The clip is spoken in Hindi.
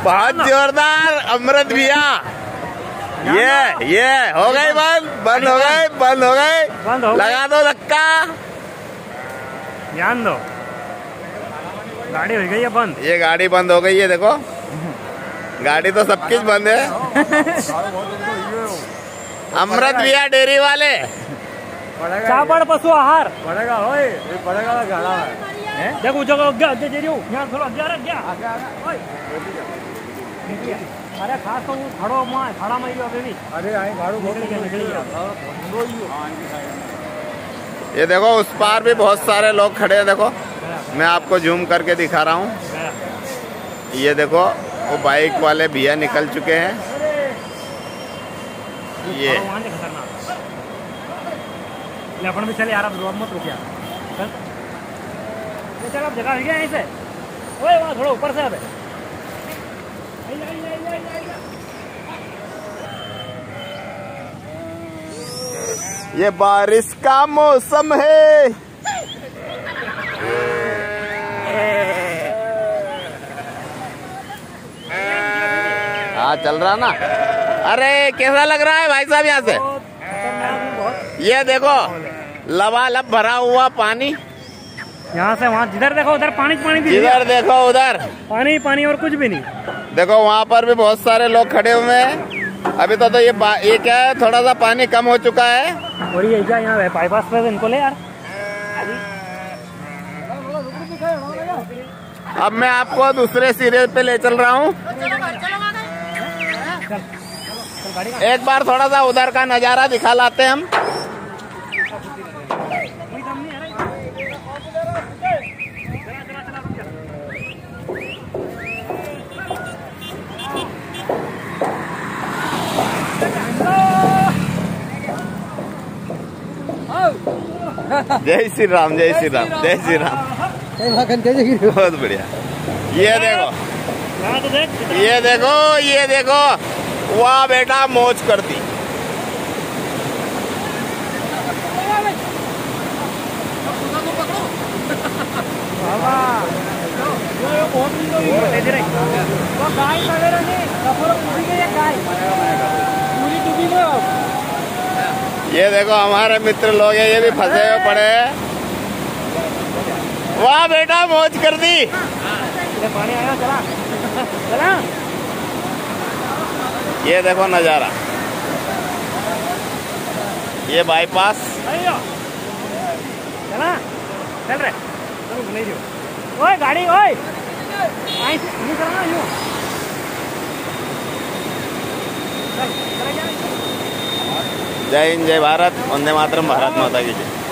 बहुत जोरदार अमृत भैया। ये हो गई बंद हो गई। लगा दो धक्का। ध्यान दो, गाड़ी हो गई है बंद। ये गाड़ी बंद हो गई है, देखो गाड़ी तो सब कुछ बंद है। अमृत भैया डेयरी वाले। चापड़ पशु आहार पड़ेगा गाड़ा है। देखो जगह दे रही हूँ यहाँ थोड़ा गया। अरे खास तो खड़ो खड़ा में अभी। अरे आई गाड़ू निकल गया। ये देखो उस पार भी बहुत सारे लोग खड़े हैं। देखो मैं आपको जूम करके दिखा रहा हूँ। ये देखो वो बाइक वाले भैया निकल चुके हैं। ये अपन भी चले यार, अब मत रुकिया। चल अब जगह गया यहीं से। ओए वहाँ थोड़ा ऊपर से अब ये बारिश का मौसम है। हाँ चल रहा ना। अरे कैसा लग रहा है भाई साहब यहाँ से? ये देखो लबालब भरा हुआ पानी। यहाँ से वहाँ, जिधर देखो उधर पानी भी, जिधर देखो उधर पानी और कुछ भी नहीं। देखो वहाँ पर भी बहुत सारे लोग खड़े हुए हैं। अभी तो ये क्या है, थोड़ा सा पानी कम हो चुका है। और ये क्या यहाँ बाईपास पे इनको ले यार। अब मैं आपको दूसरे सिरे पे ले चल रहा हूँ। एक बार थोड़ा सा उधर का नजारा दिखा लाते हैं हम। जय श्री राम, जय श्री राम, जय श्री राम। बहुत बढ़िया। ये देखो वाह बेटा मौज करती। ये देखो हमारे मित्र लोग हैं, ये भी फंसे हुए पड़े हैं। वाह बेटा मौज कर दी। पानी आया, चला। ये देखो नजारा, ये बाईपास। चल रहे ओए गाड़ी ओए जय हिंद, जय भारत, वंदे मातरम, भारत माता की जय।